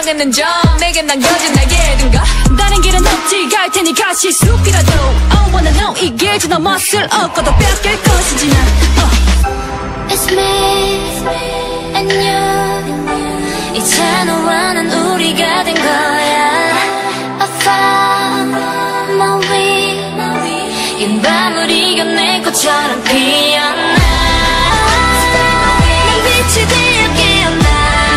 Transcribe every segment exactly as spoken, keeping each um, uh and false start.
꺼내는 점 내게 남겨진 나의 든가 다른 길은 없지 갈 테니까 실수이라도 I wanna know 이 길 지나 멋을 얻고도 뺏길 것이지 난 uh. It's me and you 이제 너와 난 우리가 된 거야 I found my way 긴 밤을 이겨내 꽃처럼 피어나 난 빛이 되어 깨어나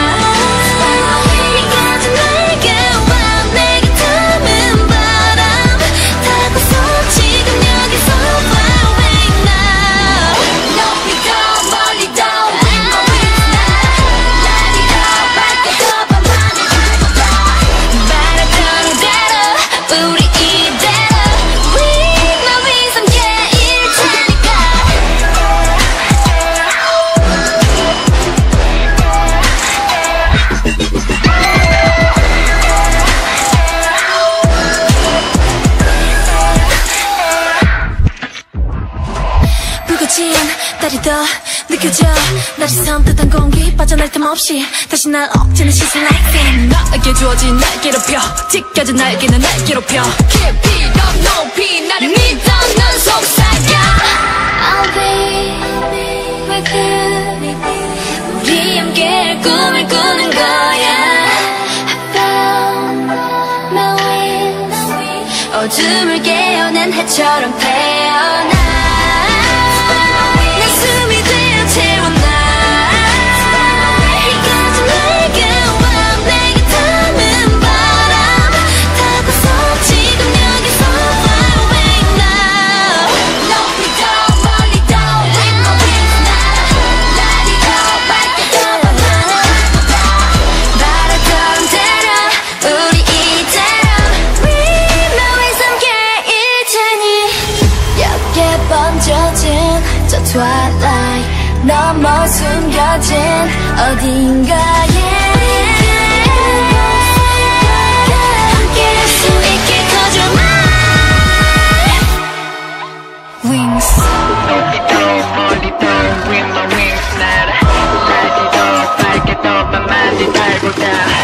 이까지 내게 와 내게 닿은 바람 타고서 지금 여기서 fly away now 높이 더 멀리 더 with my wings now Light it up 밝게 더 밤하늘 들고다 바라던 대로 우리 이대로 With my wings 함께 일 테니까 불꽃이한 달이 더 느껴져 날이 선뜻한 공기 빠져날 틈 없이 다시 날 억제는 시선 like that 나에게 주어진 날개로 펴 찢겨진 날개는 날개로 펴 깊이 더 높이 나를 믿어 넌 속삭여 I'll be with you 우리 함께 꿈을 꾸는 거야 I found my wings 어둠을 깨어낸 해처럼 태어나 내 숨이 되어 채워나 이까지 내게 와 내게 닿은 바람 타고서 지금 여기서 fly away now 높이 더 멀리 더 with my wings now 날이 더 밝게 더 밤하늘 들고다 바라던 대로 우리 이대로 With my wings 함께일 테니 옅게 번져진 저 twilight 너머 숨겨진 어딘가에 함께할 수 있게 cause you're mine wings 높이 더 멀리 더 with my wings 날아 날이 더 밝게 더 밤하늘 달고다